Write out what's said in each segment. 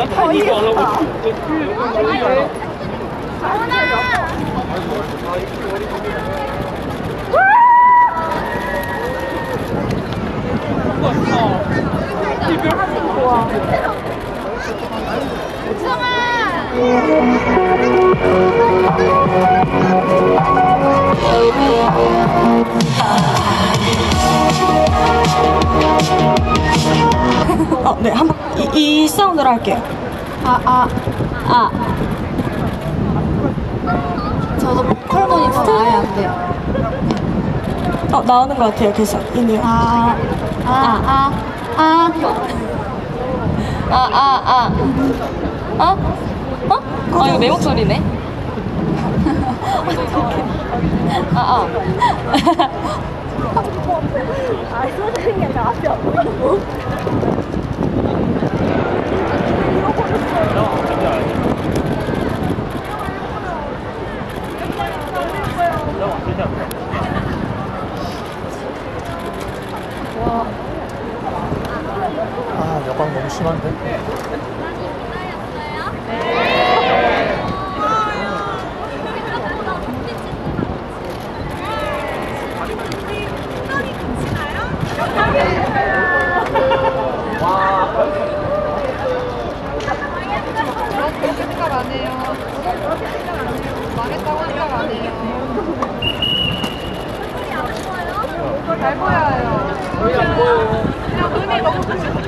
要太逆光了，我操！这边很多。 네, 한번 이 사운드로 할게요. 저도 보컬 모니터 아예 안 돼요. 나오는 것 같아요. 계속 이니요. 이거 내 목소리네. 여광 너무 심한데? 그렇게 생각 안 해요. 망했다고 생각 안 해요. 잘 보여요. 거의 안 보여요. 그냥 눈이 너무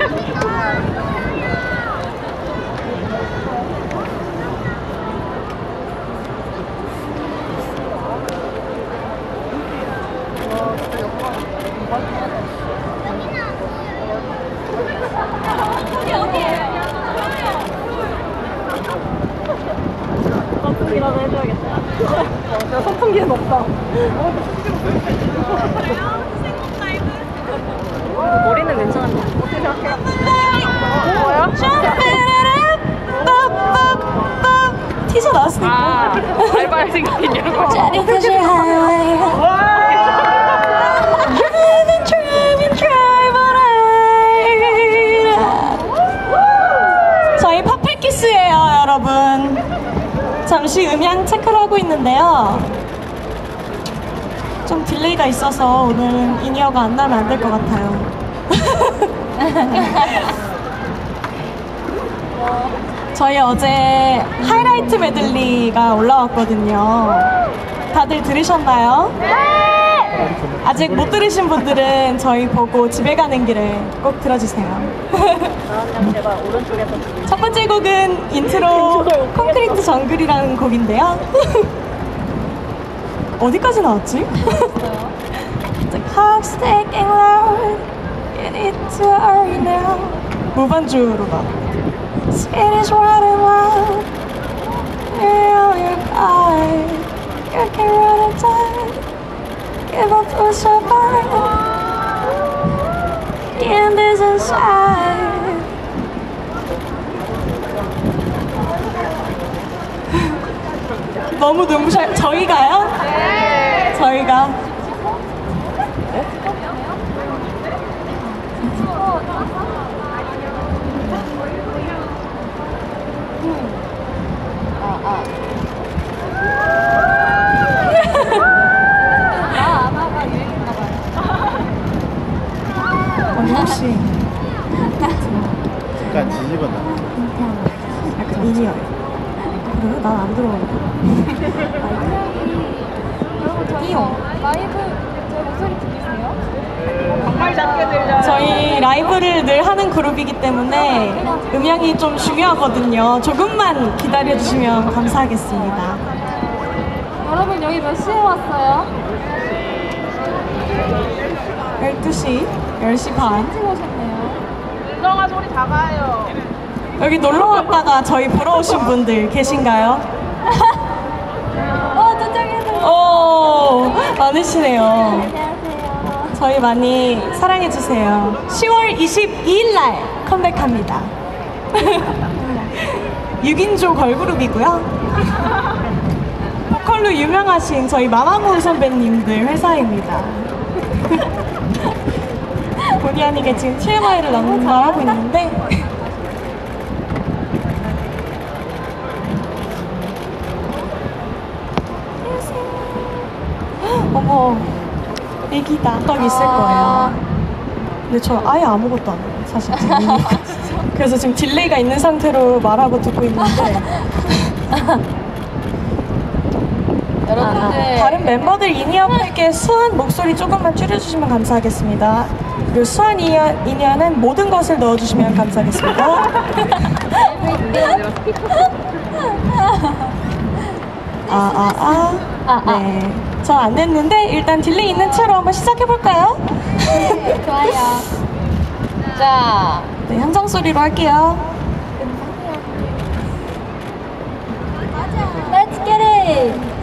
선풍기라도 해줘야겠다. 제가 선풍기는 없다. 머리는 괜찮은데. 어떻게 생각해? 뭐야? 티셔츠 나왔으니까. 알바할 생각이냐고. 저희 퍼플키스예요, 여러분. 잠시 음향 체크를 하고 있는데요. 좀 딜레이가 있어서 오늘은 인이어가 안 나면 안 될 것 같아요. 저희 어제 하이라이트 메들리가 올라왔거든요. 다들 들으셨나요? 네! 아직 못 들으신 분들은 저희 보고 집에 가는 길에 꼭 들어주세요. 첫 번째 곡은 인트로 콘크리트 정글이라는 곡인데요. 어디까지 나왔지? The clock's ticking loud. You need to hurry now. 무반주로 가. It is running wild. You're your eye. You can run and die. Give up to survive. The end is inside. 너무 눈부셔요. 저희가요? 네. 저희가. 혹시 약간 뒤집었나? 약간 미니어요. 그래요? 난 안 들어봤는데. 여러분 저희 라이브 제 목소리 들리세요? 정말 작게 들려요. 저희 라이브를 늘 하는 그룹이기 때문에 음향이 좀 중요하거든요. 조금만 기다려주시면 감사하겠습니다. 여러분 여기 몇 시에 왔어요? 12시, 10시 반. 일찍 오셨네요. 은성아 소리 작아요. 여기 놀러 왔다가 저희 보러 오신 분들 계신가요? 저쪽에도. 많으시네요. 안녕하세요. 저희 많이 사랑해주세요. 10월 22일 날 컴백합니다. 6인조 걸그룹이고요. 보컬로 유명하신 저희 마마무 선배님들 회사입니다. 본의 아니게 지금 TMI를 넘나하고 있는데 어머, 애기다. 딱 있을 거예요. 근데 저 아예 아무것도 안 해요, 사실 지금. 그래서 지금 딜레이가 있는 상태로 말하고 듣고 있는데 여러분들 다른 멤버들 인이어에게 수한 목소리 조금만 줄여주시면 감사하겠습니다. 그리고 수한 인이어는 모든 것을 넣어주시면 감사하겠습니다. 네. 저 안 냈는데 일단 딜레이 있는 채로 한번 시작해볼까요? 좋아요. 자, 네, 현장 소리로 할게요. Let's get it.